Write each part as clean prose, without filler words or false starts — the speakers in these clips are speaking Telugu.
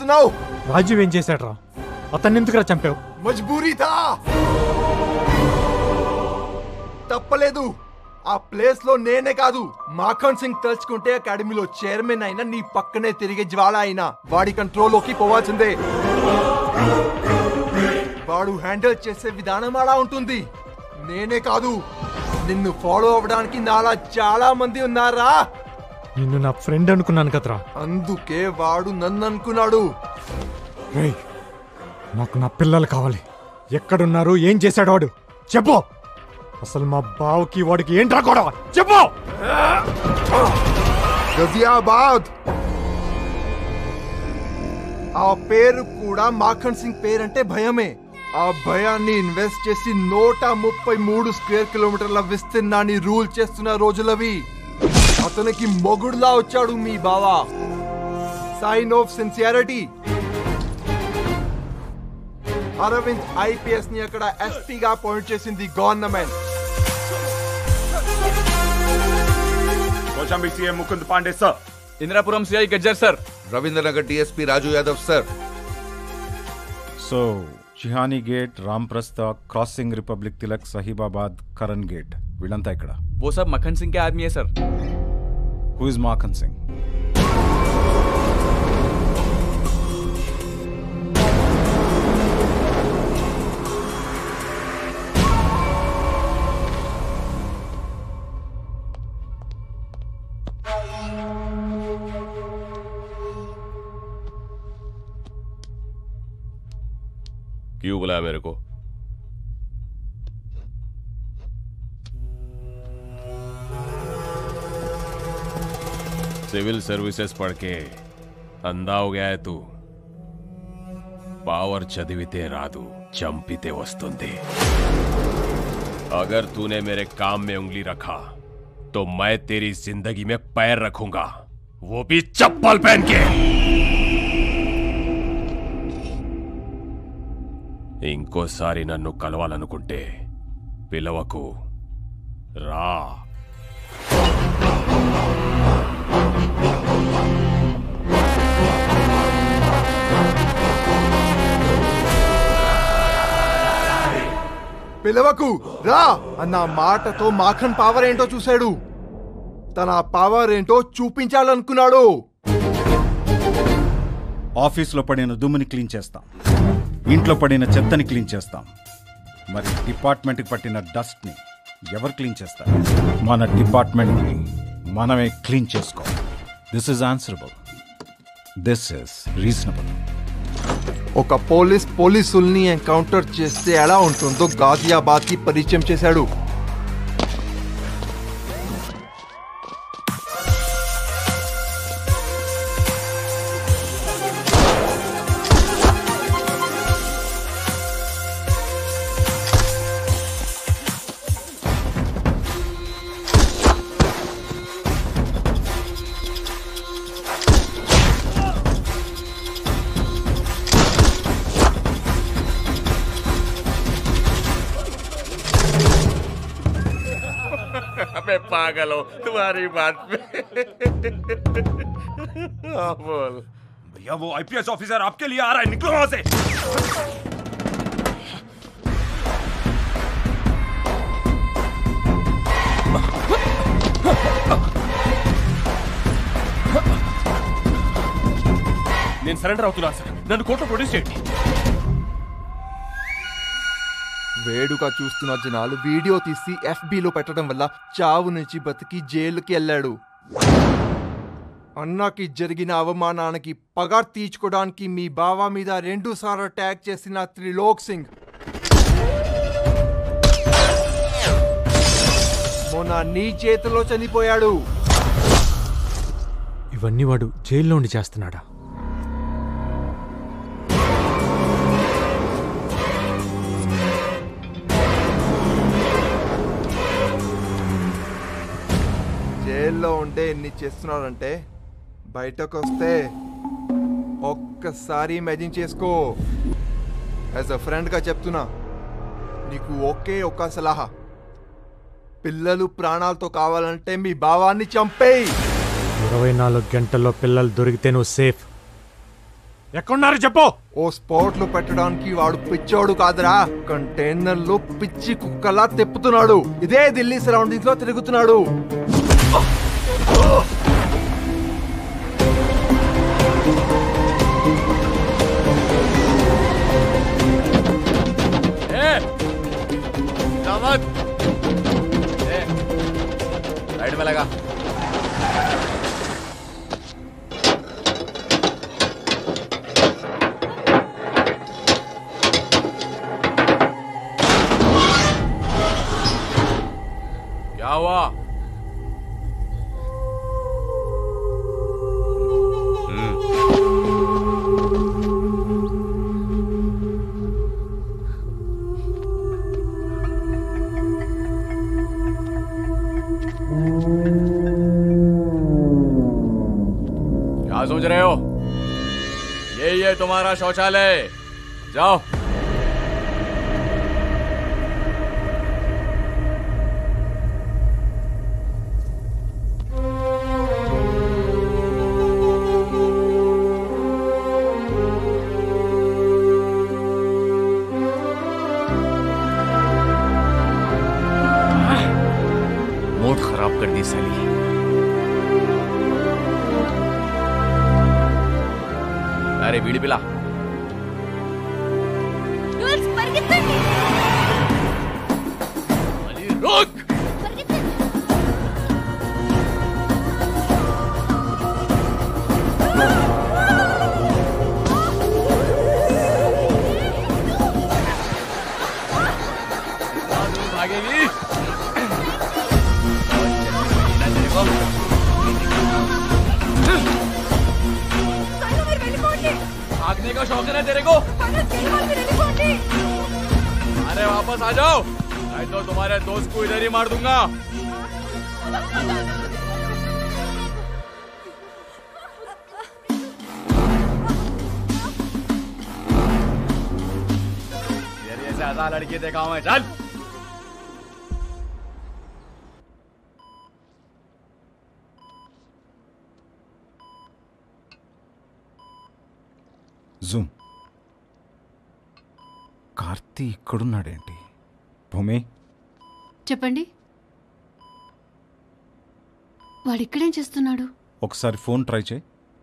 మాట్లాడుతున్నావు? రాజీవ్ ఏం చేశాడ్రా? అతన్ని ఎందుకురా చంపావు? మజ్బూరీ థా. తప్పలేదు. ఆ ప్లేస్ లో నేనే కాదు, మాఖన్ సింగ్ తలుచుకుంటే అకాడమీలో చైర్మన్ అయినా నీ పక్కనే తిరిగే జ్వాల అయినా వాడి కంట్రోల్లోకి పోవాల్సిందే. వాడు హ్యాండిల్ చేసే విధానం అలా ఉంటుంది. నేనే కాదు, నిన్ను ఫాలో అవ్వడానికి నాలా చాలా మంది ఉన్నారా. నిన్ను నా ఫ్రెండ్ అనుకున్నాను కదరా, అందుకే వాడు నన్ను అనుకున్నాడు. నాకు నా పిల్లలు కావాలి. ఎక్కడున్నారు? ఏం చేశాడు వాడు? చెప్పు. అసలు మా బావకి వాడికి ఏంట్రా గొడవ? చెప్పు. గజియాబాద్. ఆ పేరు కూడా మాఖన్ సింగ్ పేరంటే భయమే. ఆ భయాన్ని ఇన్వెస్ట్ చేసి 133 స్క్వేర్ కిలోమీటర్ల విస్తీర్ణాన్ని రూల్ చేస్తున్న రోజులవి. అతనికి మొగుడులా వచ్చాడు మీ బావా. Sign of sincerity. Arvind IPS ని అక్కడ ఎస్పీగా అపాయింట్ చేసింది government. Kaushambi CM Mukund Pandey sir, Indirapuram CI Gajjar sir, रविंद्रनगर DSP Raju Yadav sir. So, Chihani Gate, Ramprastha, Crossing Republic Tilak, Sahibabaad, Karan Gate. వీళ్ళంతా ఇక్కడ. वो सब मक्खन सिंह के आदमी है sir. Who is Makhan Singh? क्यों बुलाया मेरे को? सिविल सर्विसेज पढ़ के अंधा हो गया है तू. पावर चदिविते रादू चंपिते वस्तुंदी. अगर तूने मेरे काम में उंगली रखा तो मैं तेरी जिंदगी में पैर रखूंगा, वो भी चप्पल पहन के. ఇంకోసారి నన్ను కలవాలనుకుంటే పిలవకు, రా. పిలవకు రా అన్న మాటతో మాఖన్ పవర్ ఏంటో చూశాడు. తన పవర్ ఏంటో చూపించాలనుకున్నాడు. ఆఫీస్లో పడిన దుమ్ముని క్లీన్ చేస్తాం, ఇంట్లో పడిన చెత్తని క్లీన్ చేస్తాం. మరి డిపార్ట్మెంట్కి పట్టిన డస్ట్ని ఎవరు క్లీన్ చేస్తారు? మన డిపార్ట్మెంట్ని మనమే క్లీన్ చేసుకోవాలి. This is answerable, this is reasonable. ఒక పోలీసుల్ని ఎన్కౌంటర్ చేస్తే ఎలా ఉంటుందో గాజియాబాద్ కి పరిచయం చేశాడు. मैं पागल हूं तुम्हारी बात पे. बोल. भैया वो आईपीएस ऑफिसर आपके लिए आ रहा है, निकलो वहां से. నేను సరెండర్ అవుతున్నా సార్, నన్ను కోర్టులో ప్రొడ్యూస్ చేయండి. వేడుగా చూస్తున్న జనాలు వీడియో తీసి ఎఫ్బీలో పెట్టడం వల్ల చావు నుంచి బతికి జైలుకి వెళ్ళాడు. అన్నకి జరిగిన అవమానానికి పగ తీర్చుకోవడానికి మీ బావ మీద 2 సార్లు అటాక్ చేసిన త్రిలోక్ సింగ్ మొన్న నీ చేతిలో చనిపోయాడు. ఇవన్నీ వాడు జైల్లో ఉండి చేస్తున్నాడా? జైల్లో ఉంటే ఎన్ని చేస్తున్నాడంటే బయటకు వస్తే ఒక్కసారి ఇమాజిన్ చేసుకో. యాజ్ అ ఫ్రెండ్గా చెప్తున్నా, నీకు ఒకే ఒక్క సలహా, పిల్లలు ప్రాణాలతో కావాలంటే మీ భావాన్ని చంపేయి. 24 గంటల్లో పిల్లలు దొరికితే నువ్వు సేఫ్. ఎక్కడున్నారు చెప్పు. ఓ స్పాట్ లో పెట్టడానికి వాడు పిచ్చోడు కాదురా, కంటైనర్ లో పిచ్చి కుక్కలా తిప్పుతున్నాడు. ఇదే ఢిల్లీ సరౌండింగ్స్ లో తిరుగుతున్నాడు. साइड में लगा. क्या हुआ? क्या सोच रहे हो? यही है तुम्हारा शौचालय. जाओ. मूड खराब कर दी साली. अरे बीड़ी पिला. अली रुक. भागेगी. भागने का शौक है ना तेरे को? अरे वापस आ जाओ, नहीं तो तुम्हारे दोस्त को इधर ही मार दूंगा. ये ऐसे आधा लड़की देखा हूं मैं. चल. జూమ్. కార్తీ ఇక్కడున్నాడేంటి? భూమి, చెప్పండి. వాడు ఇక్కడేం చేస్తున్నాడు? ఒకసారి ఫోన్ ట్రై చేయి.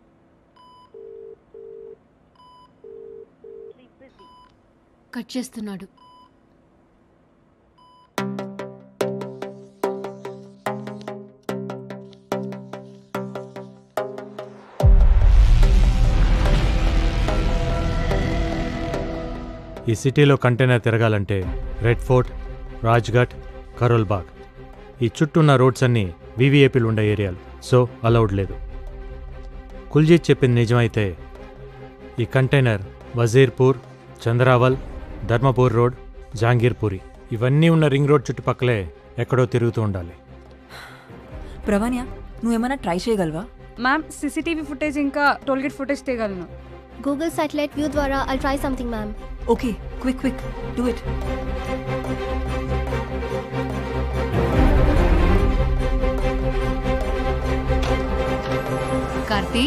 కట్ చేస్తున్నాడు. ఈ సిటీలో కంటైనర్ తిరగాలంటే రెడ్ ఫోర్ట్, రాజ్ఘాట్, కరోల్ బాగ్ ఈ చుట్టూన్న రోడ్స్ అన్నీ వీవీఐపీలు ఉండే ఏరియాలు. సో అలౌడ్ లేదు. కుల్జీత్ చెప్పింది నిజమైతే ఈ కంటైనర్ వజీర్పూర్, చంద్రావల్, ధర్మపూర్ రోడ్, జాంగీర్పూరి ఇవన్నీ ఉన్న రింగ్ రోడ్ చుట్టుపక్కలే ఎక్కడో తిరుగుతూ ఉండాలి. ప్రవణ్య, నువ్వేమైనా ట్రై చేయగలవా? మ్యామ్, సీసీటీవీ ఫుటేజ్ ఇంకా టోల్గేట్ ఫుటేజ్ తీయగలను. Google satellite view ద్వారా I'll try something, ma'am. Okay, quick, do it. Karthi,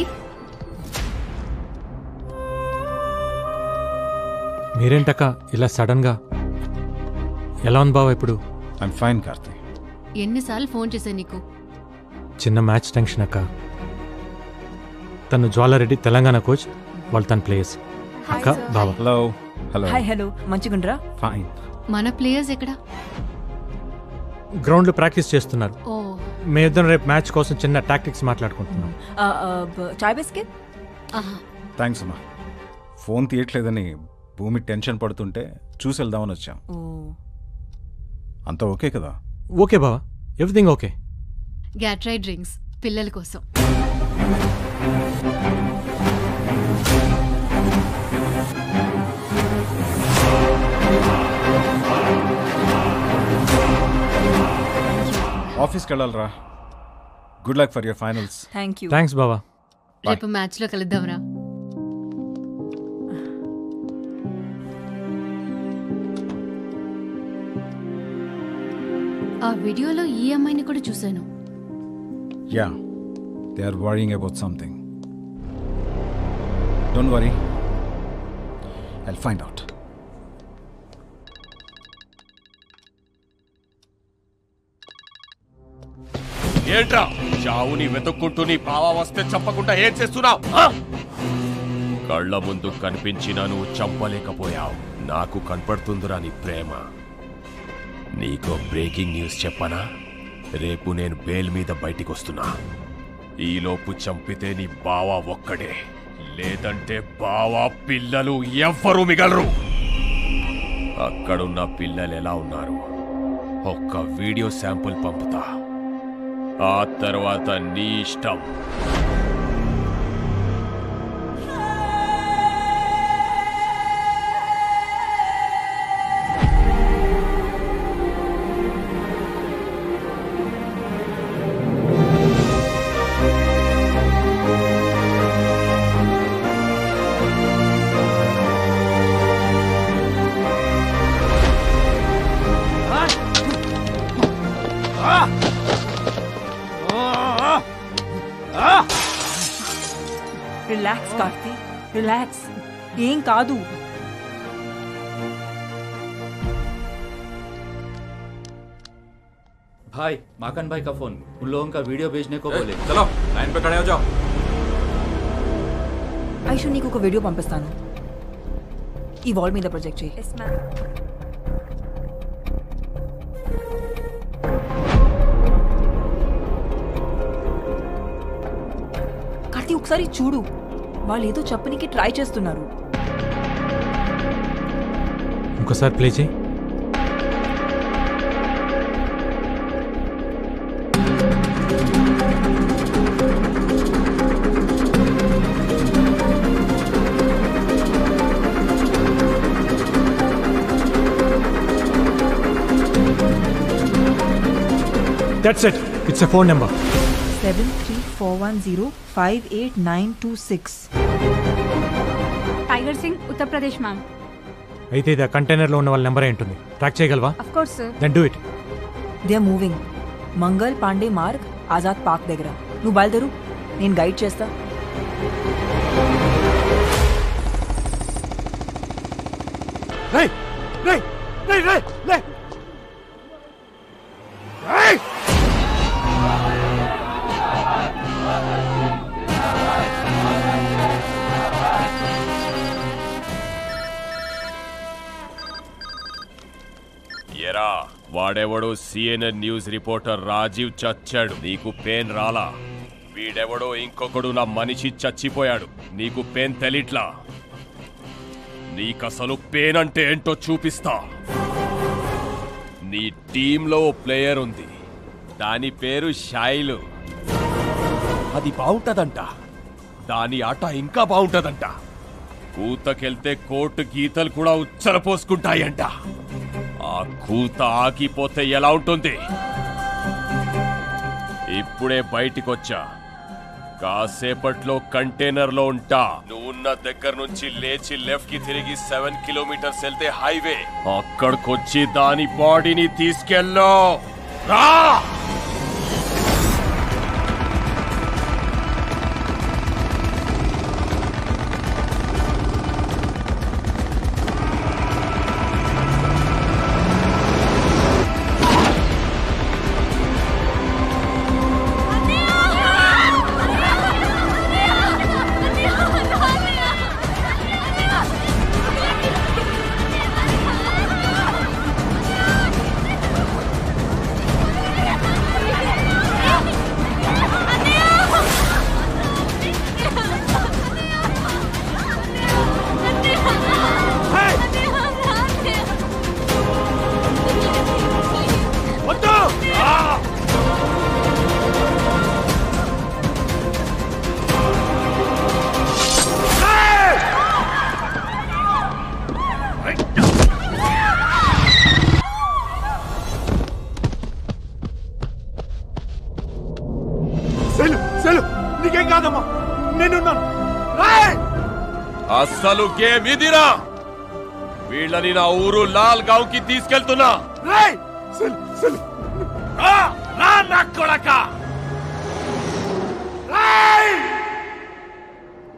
మీరేంటక్క ఇలా సడన్గా? ఎలా ఉంది బావ ఇప్పుడు? I'm fine Karthi. ఎన్నిసార్లు ఫోన్ చేశా నీకు? చిన్న మ్యాచ్ టెన్షన్ అక్క. తను జ్వాలారెడ్డి తెలంగాణ కోచ్, వాళ్ళు తన ప్లేయర్స్. అక్క బావ. హలో. హలో. హాయ్. హలో, మంచిగుండ్రా? ఫైన్. మన ప్లేయర్స్ ఎక్కడ? గ్రౌండ్లో ప్రాక్టీస్ చేస్తున్నారు. ఓ, మేమిద్దరం రేపు మ్యాచ్ కోసం చిన్న టాక్టిక్స్ మాట్లాడుకుంటున్నాం. చాయ్ బిస్కెట్? థ్యాంక్స్ అమ్మా. ఫోన్ తీయట్లేదని భూమి టెన్షన్ పడుతుంటే చూసి వెళ్దామని వచ్చాం. అంతా ఓకే కదా? ఓకే బావా, ఎవ్రీథింగ్ ఓకే. గ్యాట్రై డ్రింక్స్ పిల్లల కోసం. ఆఫీస్కి వెళ్ళాలరా. Good luck for your finals. Thank you. Thanks బావా. రేపు మ్యాచ్లో కలుద్దాంరా. ఆ వీడియోలో ఈ అమ్మాయిని కూడా చూశాను. Yeah, they are worrying about something. Don't worry, I'll find out. ఏంట్రా చావుని వెతుక్కుంటూ నీ బావా వస్తే చంపకుండా ఏం చేస్తున్నావు? కళ్ళ ముందు కనిపించినా నువ్వు చంపలేకపోయావు. నాకు కనపడుతుందిరా నీ ప్రేమ. నీకో బ్రేకింగ్ న్యూస్ చెప్పనా? రేపు నేను బెయిల్ మీద బయటికి వస్తున్నా. ఈలోపు చంపితే నీ బావా ఒక్కడే, లేదంటే బావా పిల్లలు ఎవ్వరూ మిగలరు. అక్కడున్న పిల్లలు ఎలా ఉన్నారు ఒక్క వీడియో శాంపుల్ పంపుతా. ఆ తర్వాత నీ ఇష్టం. Relax Karthi, relax. ఏం కాదు. भाई माकन भाई का फोन, उन लोगों का वीडियो भेजने को बोले. चलो लाइन पे खड़े हो जाओ. ఐషు నీకు ఒక వీడియో పంపిస్తాను. ఈ వాల్ మీద ప్రొజెక్ట్ చేయి. Yes ma'am. కార్తీ ఒకసారి చూడు, వాళ్ళు ఏదో చెప్పనికి ట్రై చేస్తున్నారు. ఇంకోసారి ప్లే చేయి. That's it. It's a phone number. 7341058926. Tiger Singh, Uttar Pradesh ma'am. అయితే ఇది ఆ కంటైనర్లో ఉన్న వాళ్ళ నెంబర్ ఏంటుంది? ట్రాక్ చేయగలవా? Of course sir. Then do it. They are moving. Mangal Pandey Marg, Azad park దగ్గర. నువ్వు బయలుదేరు, నేను గైడ్ చేస్తా. రేయ్ రేయ్ రేయ్ రేయ్ రేయ్ రేయ్ ఎరా వాడెవడో సిఎన్ఎన్ న్యూస్ రిపోర్టర్ రాజీవ్ చచ్చాడు, నీకు పెయిన్ రాలా? వీడెవడో ఇంకొకడు నా మనిషి చచ్చిపోయాడు, నీకు పెయిన్ తెలిట్లా? నీకసలు పెయిన్ అంటే ఏంటో చూపిస్తా. నీ టీంలో ఓ ప్లేయర్ ఉంది, దాని పేరు షైలు. అది బాగుంటదంట, దాని ఆట ఇంకా బాగుంటదంట. కూతకెళ్తే కోర్టు గీతలు కూడా ఉచ్చల పోసుకుంటాయంట. ఆ కూత ఆగిపోతే ఎలా ఉంటుంది? ఇప్పుడే బయటికొచ్చా, కాసేపట్లో కంటైనర్లో ఉంటా. నువ్వున్న దగ్గర నుంచి లేచి లెఫ్ట్ కి తిరిగి 7 కిలోమీటర్స్ వెళ్తే హైవే. అక్కడికొచ్చి దాని బాడీని తీసుకెళ్ళో రా. నీకేం కాదమ్మా, నేనున్నాను. అస్సలు గేమ్ ఇదిరా. వీళ్ళని నా ఊరు లాల్ గావ్ కి తీసుకెళ్తున్నా. నా కొడక.